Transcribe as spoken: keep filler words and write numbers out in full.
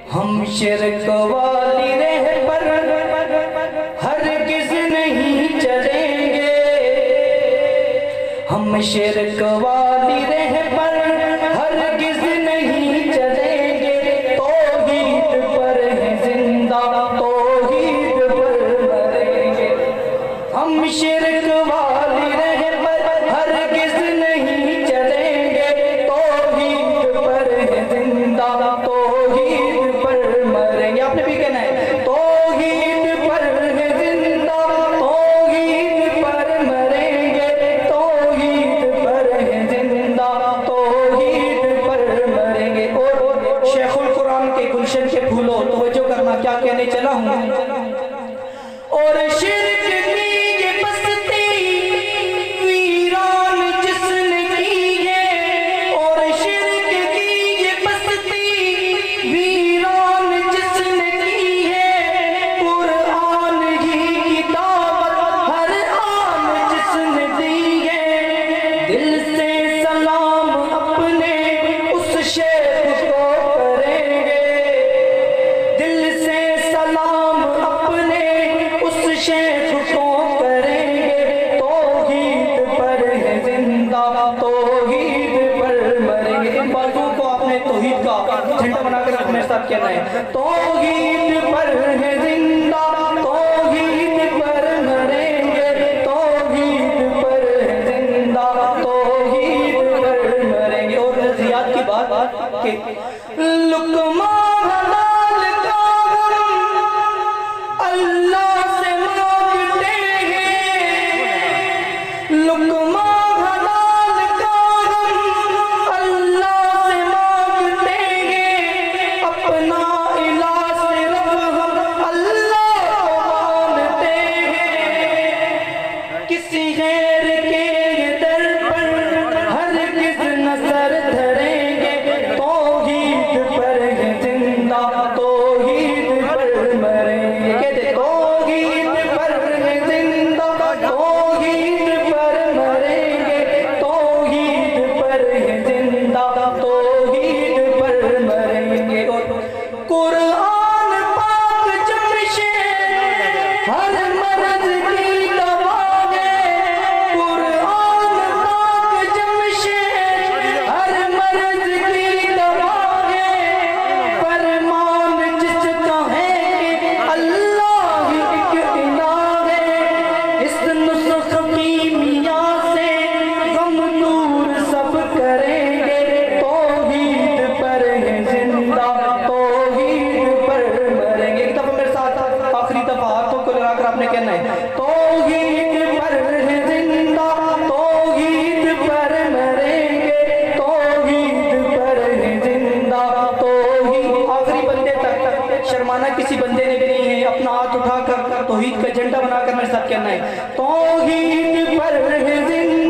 हम शिरक वाली राह पर हरगिज़ नहीं चलेंगे, हम शिरक वाली राह पर हरगिज़ नहीं चलेंगे। तौहीद पर है जिंदा, तौहीद पर मरेंगे। हम शिरक वाली राह पर हरगिज़ नहीं चलेंगे, तौहीद पर है जिंदा, तौहीद पर मरेंगे। आपने भी कहना है तौहीद पर है जिंदा, तौहीद पर मरेंगे, तौहीद पर है जिंदा, तौहीद पर मरेंगे। और शेखुल कुरान के गुलशन के फूलों तवज्जो करना, क्या कहने चला हूँ। और शिरक की ये बस्ती वीरान जिसने की है, और शिरक की ये बस्ती वीरान जिसने की है, कुरान की दावत हर आन जिसने दी है। दिल से सलाम अपने उस शेख को करेंगे, दिल से सलाम अपने उस शेख को करेंगे। तौहीद पर है जिंदा, तौहीद पर मरेंगे। इन बातों को आपने तौहीद का झंडा बनाकर अपने साथ कहना है। तौहीद पर है जिंदा, तौहीद पर मरेंगे, तौहीद पर है जिंदा, तौहीद पर मरेंगे। और नज़रियात की बात के लुकमा हलाल का अल्लाह से मांगते हैं, लुकमा हलाल का अल्लाह से मांगते हैं। अपना इलाज सिर्फ हम अल्लाह को मानते हैं। किसी गैर के दर पर हरगिज़ न सर धरेंगे। तौहीद पर है जिंदा, तौहीद पर मरेंगे। कहते तौहीद पर है जिंदा, तौहीद पर मरेंगे, तौहीद पर है जिंदा, तौहीद पर मरेंगे। और कुरान पाक जमशेद हर मर्ज की दवा है, कुरान पाक जमशेद हर मर्ज की दवा है। फरमान जिसका है कि अल्लाह ही एक इलाह है, इस नुस्ख की मियाँ से गम दूर सब करेंगे। तौहीद पर है जिंदा, तौहीद पर मरेंगे। एक दफा मेरे साथ आखिरी दफा हाथों को लगाकर आपने कहना है तौहीद पर है जिंदा, तौहीद पर मरेंगे, तौहीद पर है जिंदा, तौहीद। आखिरी बंदे तक शर्माना किसी बंदे ने भी नहीं है। अपना हाथ उठाकर तौहीद का झंडा बनाकर मेरे साथ कहना है तौहीद पर है जिंदा।